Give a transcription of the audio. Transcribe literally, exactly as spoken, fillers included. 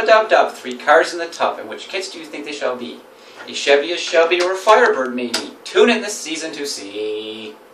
Rub-a-dub-dub, three cars in the tub, and which kits do you think they shall be? A Chevy, a Shelby, or a Firebird maybe? Tune in this season to see.